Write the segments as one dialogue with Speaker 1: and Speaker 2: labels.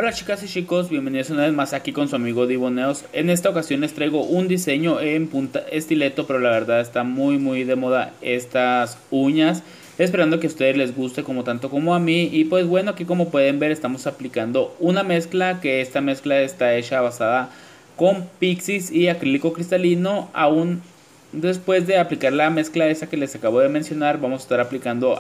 Speaker 1: Hola chicas y chicos, bienvenidos una vez más aquí con su amigo Diboneos. En esta ocasión les traigo un diseño en punta estileto, pero la verdad está muy de moda estas uñas. Esperando que a ustedes les guste como tanto como a mí. Y pues bueno, aquí como pueden ver estamos aplicando una mezcla, que esta mezcla está hecha basada con Pixies y acrílico cristalino. Aún después de aplicar la mezcla esa que les acabo de mencionar, vamos a estar aplicando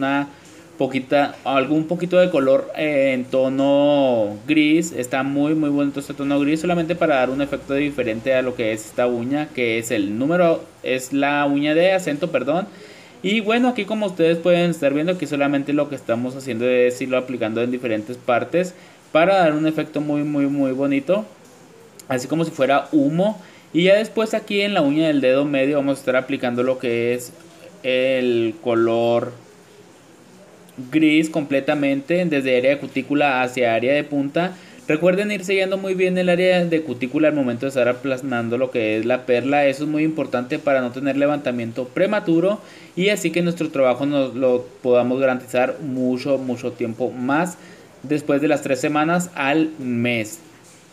Speaker 1: algún poquito de color en tono gris. Está muy bonito este tono gris, solamente para dar un efecto diferente a lo que es esta uña, que es la uña de acento, perdón. Y bueno, aquí como ustedes pueden estar viendo, aquí solamente lo que estamos haciendo es irlo aplicando en diferentes partes para dar un efecto muy bonito, así como si fuera humo. Y ya después aquí en la uña del dedo medio vamos a estar aplicando lo que es el color gris completamente, desde área de cutícula hacia área de punta. Recuerden ir sellando muy bien el área de cutícula al momento de estar aplanando lo que es la perla. Eso es muy importante para no tener levantamiento prematuro y así que nuestro trabajo nos lo podamos garantizar mucho tiempo más, después de las 3 semanas al mes.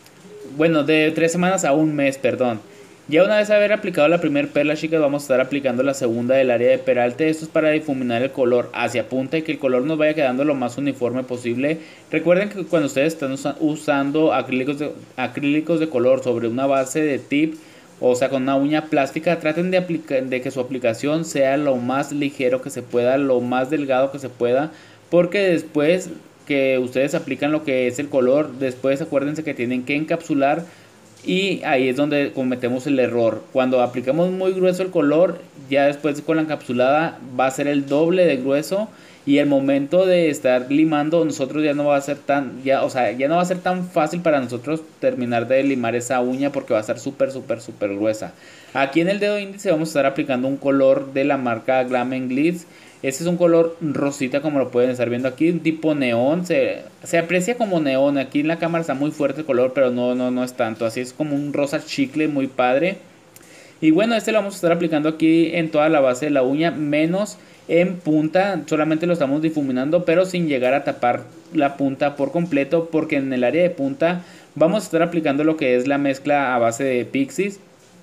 Speaker 1: Bueno, de 3 semanas a un mes, perdón. Ya una vez haber aplicado la primera perla, chicas, vamos a estar aplicando la segunda del área de peralte. Esto es para difuminar el color hacia punta y que el color nos vaya quedando lo más uniforme posible. Recuerden que cuando ustedes están usando acrílicos de color sobre una base de tip, o sea con una uña plástica, traten de que su aplicación sea lo más ligero que se pueda, lo más delgado que se pueda, porque después que ustedes aplican lo que es el color, después acuérdense que tienen que encapsular. Y ahí es donde cometemos el error. Cuando aplicamos muy grueso el color, ya después con la encapsulada va a ser el doble de grueso. Y el momento de estar limando, nosotros ya no va a ser ya no va a ser tan fácil para nosotros terminar de limar esa uña, porque va a estar súper gruesa. Aquí en el dedo índice vamos a estar aplicando un color de la marca Glam Gliss. Este es un color rosita, como lo pueden estar viendo aquí, un tipo neón. Se aprecia como neón. Aquí en la cámara está muy fuerte el color, pero no es tanto. Así es como un rosa chicle muy padre. Y bueno, este lo vamos a estar aplicando aquí en toda la base de la uña, menos en punta. Solamente lo estamos difuminando, pero sin llegar a tapar la punta por completo, porque en el área de punta vamos a estar aplicando lo que es la mezcla a base de Pixies.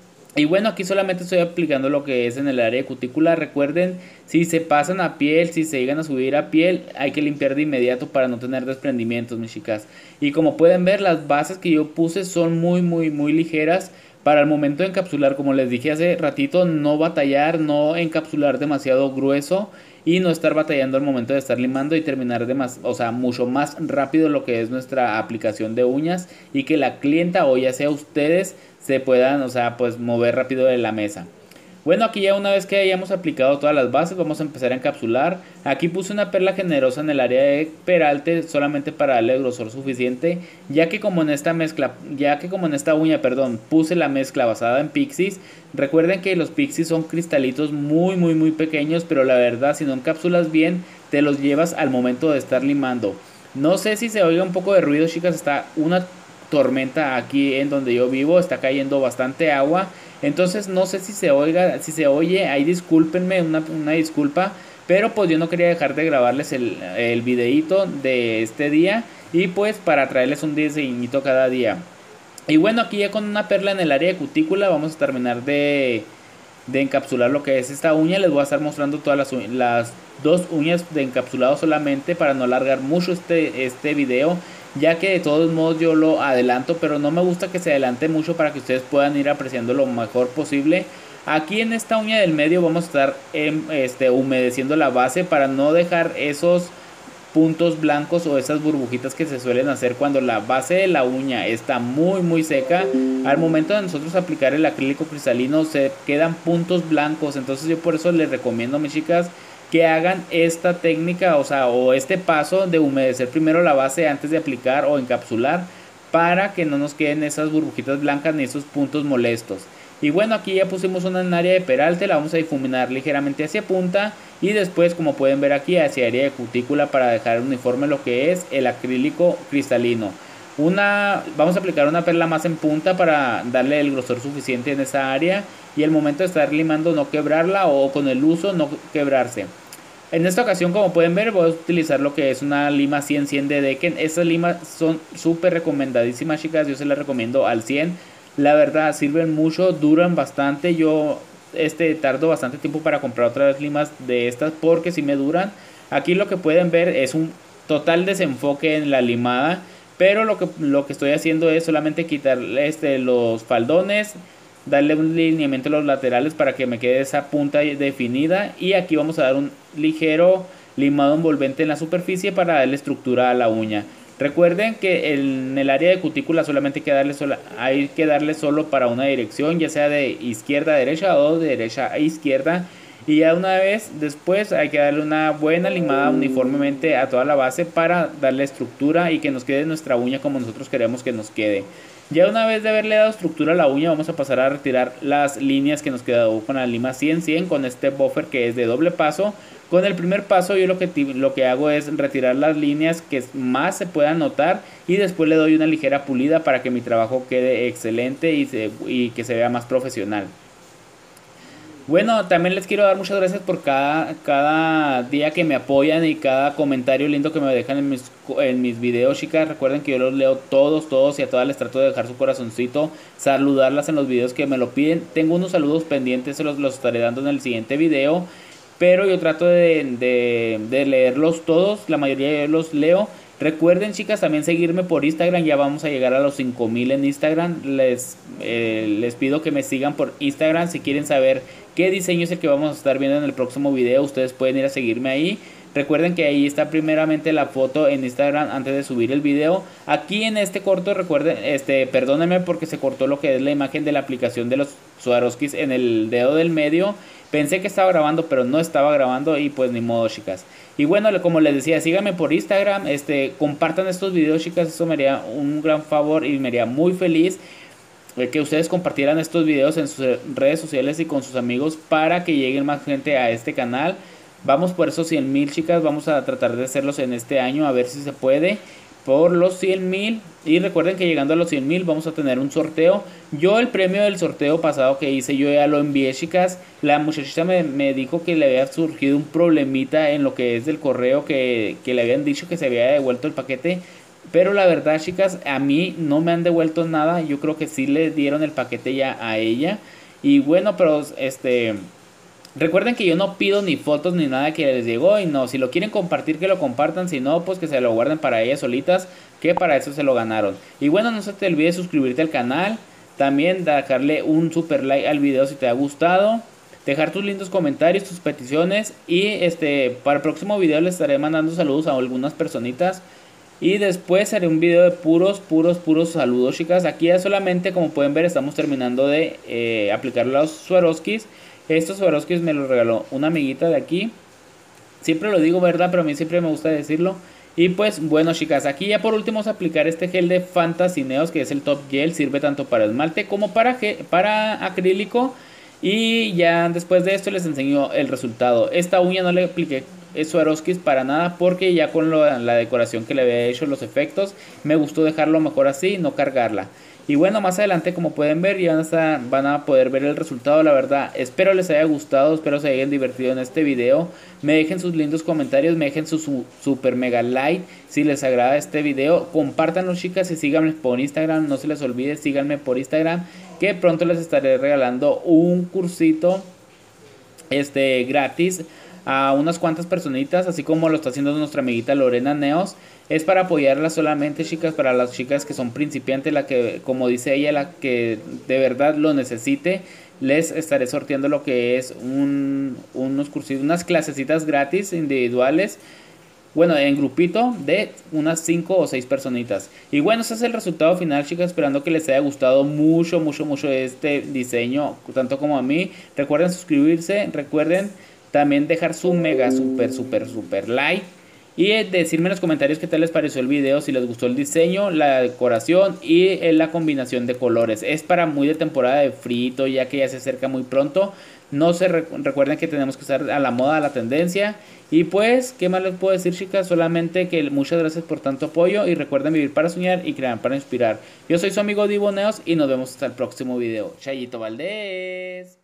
Speaker 1: Y bueno, aquí solamente estoy aplicando lo que es en el área de cutícula. Recuerden, si se pasan a piel, si se llegan a subir a piel, hay que limpiar de inmediato para no tener desprendimientos, mis chicas. Y como pueden ver, las bases que yo puse son muy ligeras. Para el momento de encapsular, como les dije hace ratito, no batallar, no encapsular demasiado grueso y no estar batallando al momento de estar limando y terminar mucho más rápido lo que es nuestra aplicación de uñas, y que la clienta o ya sea ustedes se puedan, pues mover rápido de la mesa. Bueno, aquí ya una vez que hayamos aplicado todas las bases, vamos a empezar a encapsular. Aquí puse una perla generosa en el área de peralte, solamente para darle grosor suficiente, ya que como en esta uña, perdón, puse la mezcla basada en Pixies. Recuerden que los Pixies son cristalitos muy pequeños, pero la verdad, si no encapsulas bien, te los llevas al momento de estar limando. No sé si se oiga un poco de ruido, chicas, está una tormenta aquí en donde yo vivo, está cayendo bastante agua. Entonces no sé si se oye, ahí discúlpenme, una disculpa. Pero pues yo no quería dejar de grabarles el videito de este día, y pues para traerles un diseñito cada día. Y bueno, aquí ya con una perla en el área de cutícula vamos a terminar de encapsular lo que es esta uña. Les voy a estar mostrando todas las dos uñas de encapsulado solamente, para no alargar mucho este video, ya que de todos modos yo lo adelanto, pero no me gusta que se adelante mucho para que ustedes puedan ir apreciando lo mejor posible. Aquí en esta uña del medio vamos a estar humedeciendo la base para no dejar esos puntos blancos o esas burbujitas que se suelen hacer cuando la base de la uña está muy seca. Al momento de nosotros aplicar el acrílico cristalino se quedan puntos blancos. Entonces yo por eso les recomiendo, mis chicas, que hagan esta técnica, o este paso de humedecer primero la base antes de aplicar o encapsular, para que no nos queden esas burbujitas blancas ni esos puntos molestos. Y bueno, aquí ya pusimos una en área de peralte, la vamos a difuminar ligeramente hacia punta, y después, como pueden ver aquí, hacia área de cutícula, para dejar uniforme lo que es el acrílico cristalino. Vamos a aplicar una perla más en punta para darle el grosor suficiente en esa área, y el momento de estar limando no quebrarla, o con el uso no quebrarse. En esta ocasión, como pueden ver, voy a utilizar lo que es una lima 100 de Decken. Estas limas son súper recomendadísimas, chicas. Yo se las recomiendo al 100. La verdad, sirven mucho, duran bastante. Yo tardo bastante tiempo para comprar otras limas de estas porque si me duran. Aquí lo que pueden ver es un total desenfoque en la limada. Pero lo que estoy haciendo es solamente quitar los faldones, darle un lineamiento a los laterales para que me quede esa punta definida, y aquí vamos a dar un ligero limado envolvente en la superficie para darle estructura a la uña. Recuerden que en el área de cutícula solamente hay que darle solo para una dirección, ya sea de izquierda a derecha o de derecha a izquierda, y ya una vez después hay que darle una buena limada uniformemente a toda la base para darle estructura y que nos quede nuestra uña como nosotros queremos que nos quede. Ya una vez de haberle dado estructura a la uña, vamos a pasar a retirar las líneas que nos quedó con la lima 100 con este buffer que es de doble paso. Con el primer paso yo lo que hago es retirar las líneas que más se puedan notar y después le doy una ligera pulida para que mi trabajo quede excelente y que se vea más profesional. Bueno, también les quiero dar muchas gracias por cada día que me apoyan y cada comentario lindo que me dejan en mis videos, chicas. Recuerden que yo los leo todos y a todas les trato de dejar su corazoncito, saludarlas en los videos que me lo piden. Tengo unos saludos pendientes, los estaré dando en el siguiente video, pero yo trato de leerlos todos, la mayoría yo los leo. Recuerden, chicas, también seguirme por Instagram. Ya vamos a llegar a los 5000 en Instagram. Les pido que me sigan por Instagram. Si quieren saber qué diseño es el que vamos a estar viendo en el próximo video, ustedes pueden ir a seguirme ahí. Recuerden que ahí está primeramente la foto en Instagram antes de subir el video. Aquí en este corto, recuerden, perdónenme porque se cortó lo que es la imagen de la aplicación de los Swarovskis en el dedo del medio. Pensé que estaba grabando, pero no estaba grabando y pues ni modo, chicas. Y bueno, como les decía, síganme por Instagram, compartan estos videos, chicas, eso me haría un gran favor y me haría muy feliz que ustedes compartieran estos videos en sus redes sociales y con sus amigos para que lleguen más gente a este canal. Vamos por esos 100,000, chicas, vamos a tratar de hacerlos en este año, a ver si se puede. Por los 100,000, y recuerden que llegando a los 100,000 vamos a tener un sorteo. Yo el premio del sorteo pasado que hice, yo ya lo envié, chicas. La muchachita me dijo que le había surgido un problemita en lo que es del correo, que le habían dicho que se había devuelto el paquete. Pero la verdad, chicas, a mí no me han devuelto nada. Yo creo que sí le dieron el paquete ya a ella. Y bueno, pero recuerden que yo no pido ni fotos ni nada que les llegó, y no, si lo quieren compartir que lo compartan, si no pues que se lo guarden para ellas solitas, que para eso se lo ganaron. Y bueno, no se te olvide suscribirte al canal, también dejarle un super like al video si te ha gustado, dejar tus lindos comentarios, tus peticiones, y para el próximo video les estaré mandando saludos a algunas personitas. Y después haré un video de puros saludos, chicas. Aquí ya solamente, como pueden ver, estamos terminando de aplicar los Swarovskis. Estos Swarovskis me los regaló una amiguita de aquí. Siempre lo digo, ¿verdad? Pero a mí siempre me gusta decirlo. Y pues bueno, chicas, aquí ya por último vamos a aplicar este gel de Fantasy Neos, que es el Top Gel. Sirve tanto para esmalte como para acrílico. Y ya después de esto les enseño el resultado. Esta uña no le apliqué Swarovskis para nada porque ya con la decoración que le había hecho, los efectos, me gustó dejarlo mejor así, no cargarla. Y bueno, más adelante, como pueden ver, ya van a poder ver el resultado. La verdad, espero les haya gustado, espero se hayan divertido en este video. Me dejen sus lindos comentarios, me dejen su super mega like si les agrada este video. Compártanlo, chicas, y síganme por Instagram. No se les olvide, síganme por Instagram, que pronto les estaré regalando un cursito gratis a unas cuantas personitas, así como lo está haciendo nuestra amiguita Lorena Neos. Es para apoyarla solamente, chicas, para las chicas que son principiantes, la que, como dice ella, la que de verdad lo necesite. Les estaré sorteando lo que es unos cursitos, unas clasecitas gratis individuales. Bueno, en grupito de unas 5 o 6 personitas. Y bueno, ese es el resultado final, chicas. Esperando que les haya gustado mucho este diseño, tanto como a mí. Recuerden suscribirse, recuerden también dejar su mega super like. Y decirme en los comentarios qué tal les pareció el video, si les gustó el diseño, la decoración y la combinación de colores. Es para muy de temporada de frito, ya que ya se acerca muy pronto. No se recuerden que tenemos que estar a la moda, a la tendencia. Y pues, ¿qué más les puedo decir, chicas? Solamente que muchas gracias por tanto apoyo. Y recuerden vivir para soñar y crear para inspirar. Yo soy su amigo Divo Neos y nos vemos hasta el próximo video. Chayito Valdés.